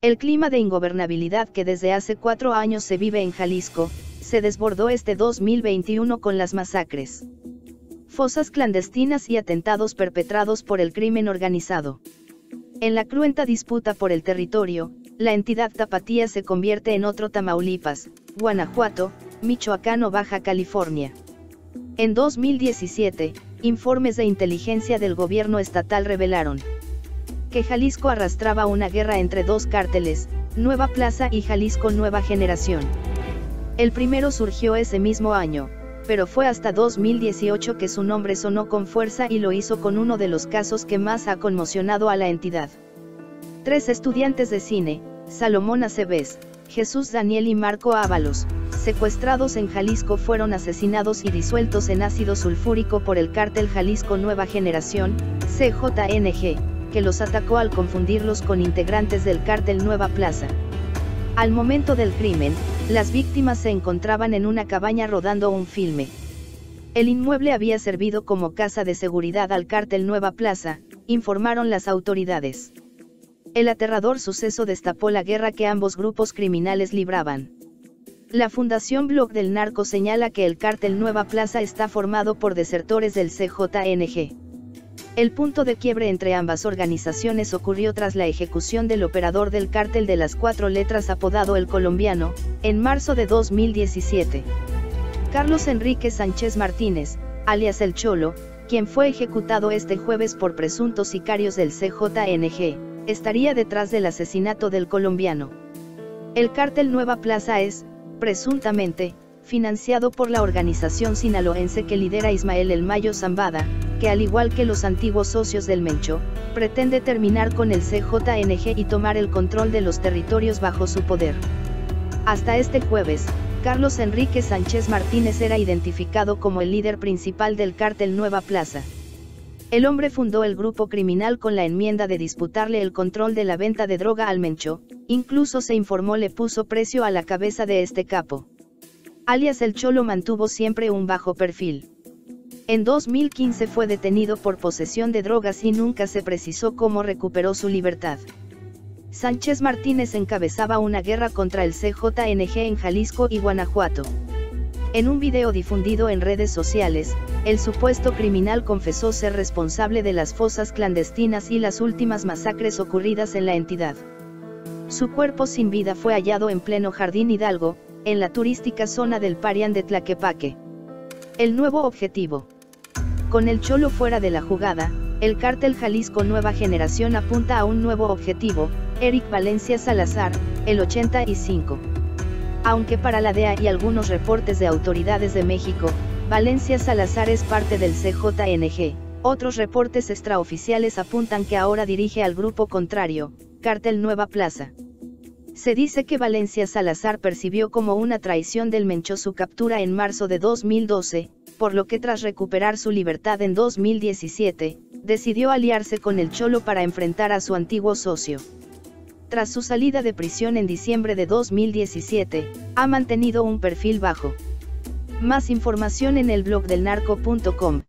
El clima de ingobernabilidad que desde hace 4 años se vive en Jalisco, se desbordó este 2021 con las masacres, fosas clandestinas y atentados perpetrados por el crimen organizado. En la cruenta disputa por el territorio, la entidad tapatía se convierte en otro Tamaulipas, Guanajuato, Michoacán o Baja California. En 2017, informes de inteligencia del gobierno estatal revelaron que Jalisco arrastraba una guerra entre dos cárteles, Nueva Plaza y Jalisco Nueva Generación. El primero surgió ese mismo año, pero fue hasta 2018 que su nombre sonó con fuerza y lo hizo con uno de los casos que más ha conmocionado a la entidad. 3 estudiantes de cine, Salomón Aceves, Jesús Daniel y Marco Ábalos, secuestrados en Jalisco, fueron asesinados y disueltos en ácido sulfúrico por el cártel Jalisco Nueva Generación, CJNG, que los atacó al confundirlos con integrantes del cártel Nueva Plaza. Al momento del crimen, las víctimas se encontraban en una cabaña rodando un filme. El inmueble había servido como casa de seguridad al cártel Nueva Plaza, informaron las autoridades. El aterrador suceso destapó la guerra que ambos grupos criminales libraban. La Fundación Blog del Narco señala que el cártel Nueva Plaza está formado por desertores del CJNG. El punto de quiebre entre ambas organizaciones ocurrió tras la ejecución del operador del cártel de las 4 letras apodado El Colombiano, en marzo de 2017. Carlos Enrique Sánchez Martínez, alias El Cholo, quien fue ejecutado este jueves por presuntos sicarios del CJNG, estaría detrás del asesinato del colombiano. El cártel Nueva Plaza es, presuntamente, financiado por la organización sinaloense que lidera Ismael El Mayo Zambada, que al igual que los antiguos socios del Mencho, pretende terminar con el CJNG y tomar el control de los territorios bajo su poder. Hasta este jueves, Carlos Enrique Sánchez Martínez era identificado como el líder principal del cártel Nueva Plaza. El hombre fundó el grupo criminal con la enmienda de disputarle el control de la venta de droga al Mencho, incluso se informó le puso precio a la cabeza de este capo. Alias El Cholo mantuvo siempre un bajo perfil. En 2015 fue detenido por posesión de drogas y nunca se precisó cómo recuperó su libertad. Sánchez Martínez encabezaba una guerra contra el CJNG en Jalisco y Guanajuato. En un video difundido en redes sociales, el supuesto criminal confesó ser responsable de las fosas clandestinas y las últimas masacres ocurridas en la entidad. Su cuerpo sin vida fue hallado en pleno Jardín Hidalgo, en la turística zona del Parián de Tlaquepaque. El nuevo objetivo. Con el Cholo fuera de la jugada, el cártel Jalisco Nueva Generación apunta a un nuevo objetivo, Eric Valencia Salazar, el 85. Aunque para la DEA y algunos reportes de autoridades de México, Valencia Salazar es parte del CJNG, otros reportes extraoficiales apuntan que ahora dirige al grupo contrario, Cártel Nueva Plaza. Se dice que Valencia Salazar percibió como una traición del Mencho su captura en marzo de 2012, por lo que tras recuperar su libertad en 2017, decidió aliarse con el Cholo para enfrentar a su antiguo socio. Tras su salida de prisión en diciembre de 2017, ha mantenido un perfil bajo. Más información en el blog del narco.com.